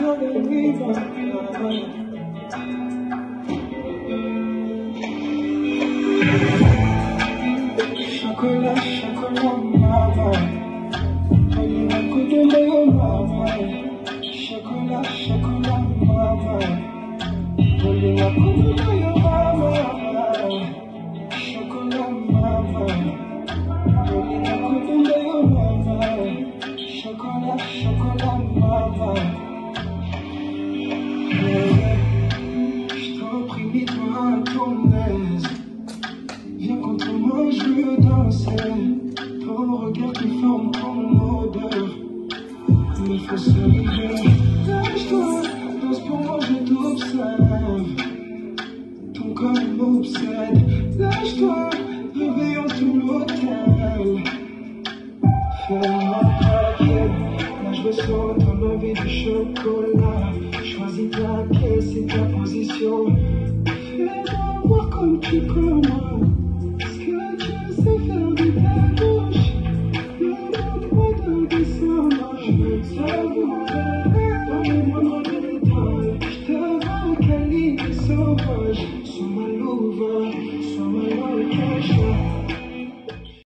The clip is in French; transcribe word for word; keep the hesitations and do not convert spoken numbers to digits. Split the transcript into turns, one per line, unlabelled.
Chocolat, chocolat, maman. Donne un coup de main, maman. Chocolat, chocolat, maman. Donne un coup de main, maman. Chocolat, maman. Donne un coup de main, maman. Chocolat, chocolat, maman. Je t'en prie, mets-toi à ton aise. Viens contre moi, je veux danser. Ton regard qui forme ton odeur me fait sourire. Lâche-toi, danse pour moi, je t'observe. Ton corps m'obsède. Lâche-toi, réveillons tout l'hôtel. Fais-moi craquer, là je ressens ton envie de chocolat. Choisis ta pièce et ta position. Fais-moi voir comme tu peux moi. Est-ce que tu sais faire de ta bouche? Demande-moi de descendre. Je veux savourer dans les moindres détails. Je te vois câlin et sauvage.